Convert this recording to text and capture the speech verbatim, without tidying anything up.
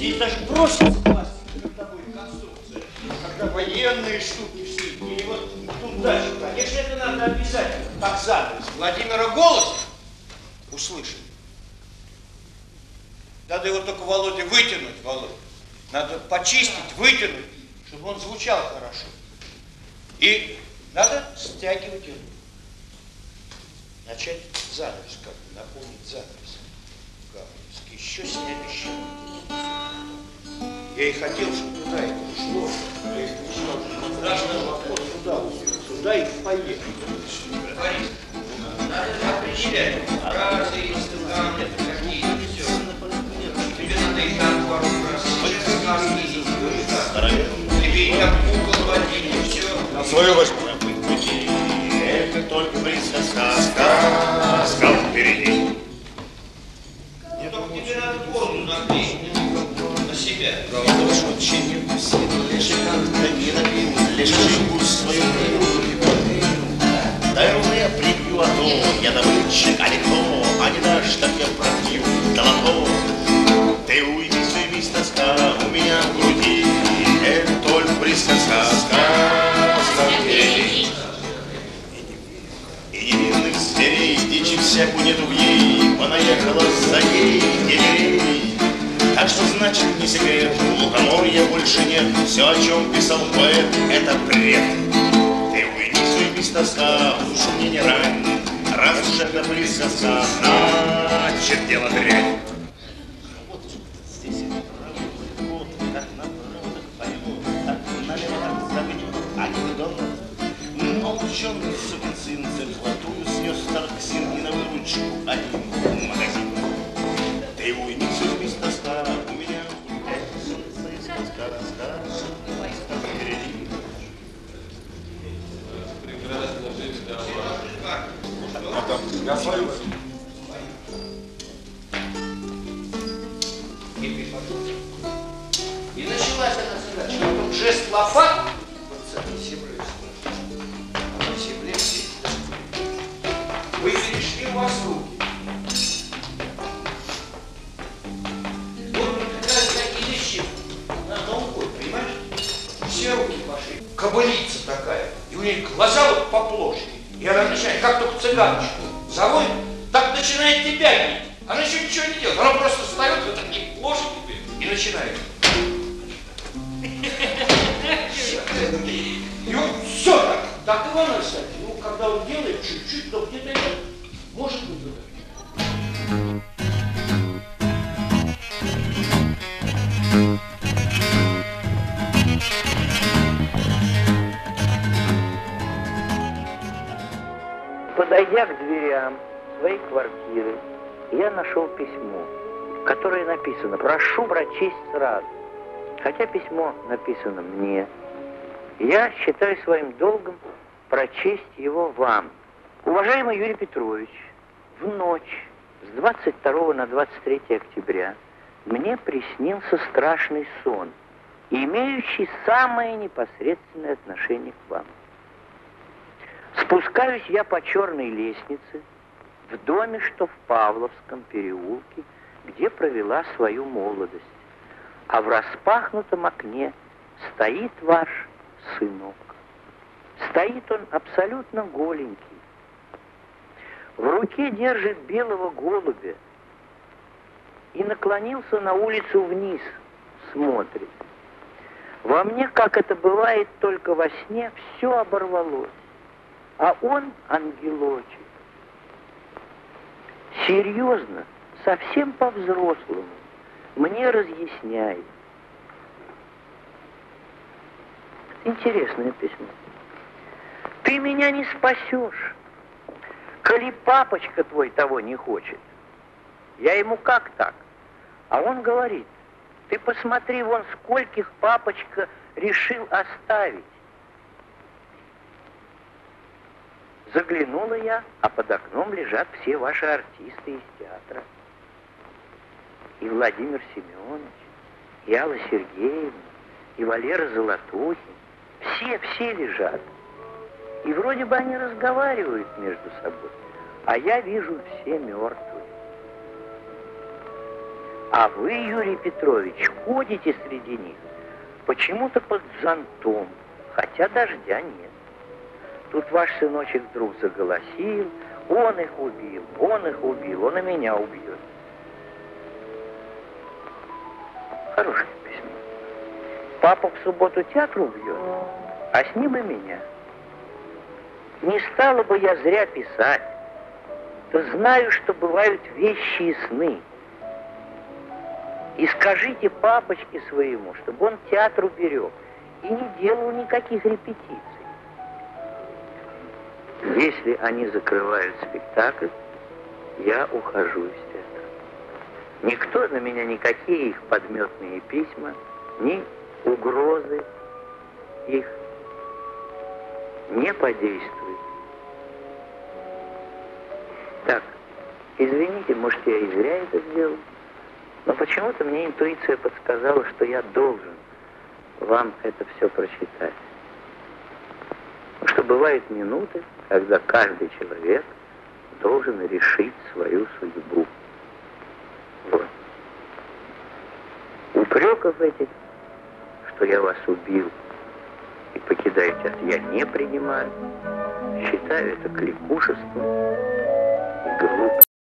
Здесь даже бросить пластик над тобой конструкция. Когда военные штуки все, или вот туда же. Конечно, это надо обязательно, как занавес. Владимира голос услышали. Надо его только, Володя, вытянуть, Володя. Надо почистить, вытянуть, чтобы он звучал хорошо. И надо стягивать его. Начать занавес, как бы наполнить занавес. Еще снять еще. Я и хотел, чтобы туда это ушло. Я их мечтал, что страшно вокруг сюда, сюда и поехали. Борис, надо определять фразы, инстанты, какие-то все. Тебе надо их там пару раз. Сейчас сказки, тебе и как кукол водили, все. На свою возьму. Это только близко сказка, сказка впереди. Только тебе надо бороду наклеить на себя. Лишь очень лишь как-то не напил, лишь пусть свою пил. Дай рубль я припью, а то я добытчик, а не то, а не дашь, так я пропью долото. Ты уйди, суймись, тоска у меня в груди, это только близко сказка, сказка впереди. И невинных зверей, дичи всякую нету в ней, понаехала за ней деревей. Так что значит не секрет, лукоморья больше нет, все, о чем писал поэт, это бред. Ты уйди, суймись, тоска, душу мне не рань, раз уж это близко сказка, значит дело дрянь. Вот здесь вот, как направо, так пойму, так налево, так загнет, а не вдоль. Но ученый сукин сын золотую снес Тарксин и на выручку один магазин. Ты уйди, суймись, тоска, у меня опять солнце и сказка, сказка, сказка впереди. Прекрасно жить давай. А там, я свою возьму. И началась эта задача. Потом жест лопат, вы перешли у вас руки. Вот такие вещи на Новый год, понимаешь? Все руки пошли. Кобылица такая. И у нее глаза вот по плошке. И она начинает, как только цыганочку заводит, так начинает тебя бить. Она еще ничего не делает. Она просто встает вот такие плошки и начинает. И вот все так. Так Иван Александрович, ну, когда он делает чуть-чуть, то где-то это может быть туда. Подойдя к дверям своей квартиры, я нашел письмо, в которое написано «Прошу прочесть сразу». Хотя письмо написано мне, я считаю своим долгом прочесть его вам. Уважаемый Юрий Петрович, в ночь с двадцать второго на двадцать третье октября мне приснился страшный сон, имеющий самое непосредственное отношение к вам. Спускаюсь я по черной лестнице в доме, что в Павловском переулке, где провела свою молодость, а в распахнутом окне стоит ваш сынок. Стоит он абсолютно голенький. В руке держит белого голубя и наклонился на улицу вниз, смотрит. Во мне, как это бывает только во сне, все оборвалось. А он, ангелочек, серьезно, совсем по-взрослому, мне разъясняет. Интересное письмо. Ты меня не спасешь, коли папочка твой того не хочет. Я ему как так? А он говорит, ты посмотри, вон скольких папочка решил оставить. Заглянула я, а под окном лежат все ваши артисты из театра. И Владимир Семенович, и Алла Сергеевна, и Валера Золотухин. Все, все лежат. И вроде бы они разговаривают между собой, а я вижу все мертвые. А вы, Юрий Петрович, ходите среди них почему-то под зонтом, хотя дождя нет. Тут ваш сыночек вдруг заголосил: он их убил, он их убил, он и меня убьет. Хорошее письмо. Папа в субботу театр убьет, а с ним и меня. Не стала бы я зря писать. Да знаю, что бывают вещи и сны. И скажите папочке своему, чтобы он театр уберег и не делал никаких репетиций. Если они закрывают спектакль, я ухожу из театра. Никто на меня никакие их подметные письма, ни угрозы их не подействуют. Так, извините, может, я и зря это сделал, но почему-то мне интуиция подсказала, что я должен вам это все прочитать. Что бывают минуты, когда каждый человек должен решить свою судьбу. Вот. Упреков этих, что я вас убил и покидаю театр, я не принимаю. Считаю это кликушеством и глупостью.